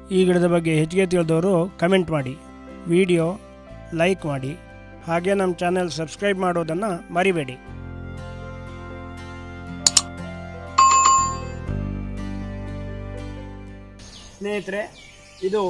ಈ ಗಿಡದ ಬಗ್ಗೆ ಹೆಚ್ಚಿಗೆ ತಿಳಿದವರು ಕಮೆಂಟ್ ಮಾಡಿ, ವಿಡಿಯೋ ಲೈಕ್ ಮಾಡಿ, ಹಾಗೆ ನಮ್ಮ ಚಾನೆಲ್ ಸಬ್ಸ್ಕ್ರೈಬ್ ಮಾಡೋದನ್ನು ಮರಿಬೇಡಿ. ಸ್ನೇಹಿತರೆ, ಇದು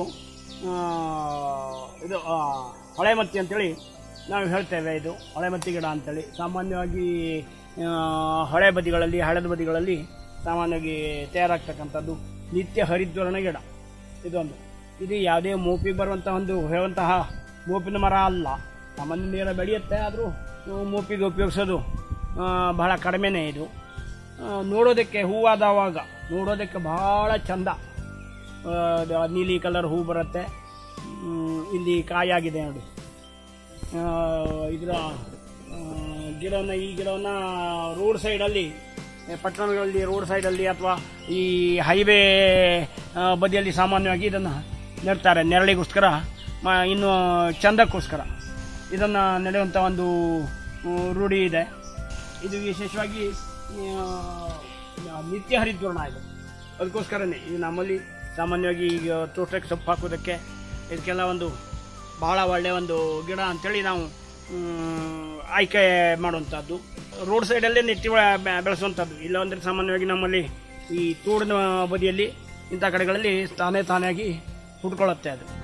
ಹೊಳೆಮತ್ತಿ ಅಂತೇಳಿ ನಾವು ಹೇಳ್ತೇವೆ. ಇದು ಹೊಳೆಮತ್ತಿ ಗಿಡ ಅಂತೇಳಿ ಸಾಮಾನ್ಯವಾಗಿ ಹೊಳೆ ಬದಿಗಳಲ್ಲಿ, ಹಳ್ಳದ ಬದಿಗಳಲ್ಲಿ ಸಾಮಾನ್ಯವಾಗಿ ತಯಾರಾಗ್ತಕ್ಕಂಥದ್ದು ನಿತ್ಯ ಹರಿದ್ವರ್ಣ ಗಿಡ. ಇದು ಯಾವುದೇ ಮೋಪಿಗೆ ಹೇಳುವಂತಹ ಮೋಪಿನ ಮರ ಅಲ್ಲ. ಸಾಮಾನ್ಯ ನೇರ ಬೆಳೆಯುತ್ತೆ, ಆದರೂ ಮೋಪಿಗೆ ಉಪಯೋಗಿಸೋದು ಬಹಳ ಕಡಿಮೆನೇ. ಇದು ನೋಡೋದಕ್ಕೆ ಹೂವಾದವಾಗ ನೋಡೋದಕ್ಕೆ ಬಹಳ ಚಂದ, ನೀಲಿ ಕಲರ್ ಹೂ ಬರುತ್ತೆ. ಇಲ್ಲಿ ಕಾಯಾಗಿದೆ ನೋಡಿ. ಇದರ ಈ ಗಿಡವನ್ನು ರೋಡ್ ಸೈಡಲ್ಲಿ, ಪಟ್ಟಣಗಳಲ್ಲಿ ರೋಡ್ ಸೈಡಲ್ಲಿ ಅಥವಾ ಈ ಹೈವೇ ಬದಿಯಲ್ಲಿ ಸಾಮಾನ್ಯವಾಗಿ ಇದನ್ನು ನೆಡ್ತಾರೆ. ನೆರಳಿಗೋಸ್ಕರ, ಇನ್ನು ಚಂದಕ್ಕೋಸ್ಕರ ಇದನ್ನು ನೆಡುವಂಥ ಒಂದು ರೂಢಿ ಇದೆ. ಇದು ವಿಶೇಷವಾಗಿ ನಿತ್ಯ ಹರಿದ್ವರ್ಣ ಇದು. ಅದಕ್ಕೋಸ್ಕರನೇ ಇದು ನಮ್ಮಲ್ಲಿ ಸಾಮಾನ್ಯವಾಗಿ ಈಗ ತೋಟಕ್ಕೆ ಸೊಪ್ಪು ಹಾಕೋದಕ್ಕೆ ಇದಕ್ಕೆಲ್ಲ ಒಂದು ಬಹಳ ಒಳ್ಳೆಯ ಒಂದು ಗಿಡ ಅಂಥೇಳಿ ನಾವು ಆಯ್ಕೆ ಮಾಡುವಂಥದ್ದು. ರೋಡ್ ಸೈಡಲ್ಲೇ ನೆಟ್ಟಿ ಬೆಳೆಸುವಂಥದ್ದು. ಇಲ್ಲಾಂದರೆ ಸಾಮಾನ್ಯವಾಗಿ ನಮ್ಮಲ್ಲಿ ಈ ತೋಡಿನ ಬದಿಯಲ್ಲಿ ಇಂಥ ಕಡೆಗಳಲ್ಲಿ ತಾನೇ ಹುಟ್ಕೊಳ್ಳುತ್ತೆ ಅದು.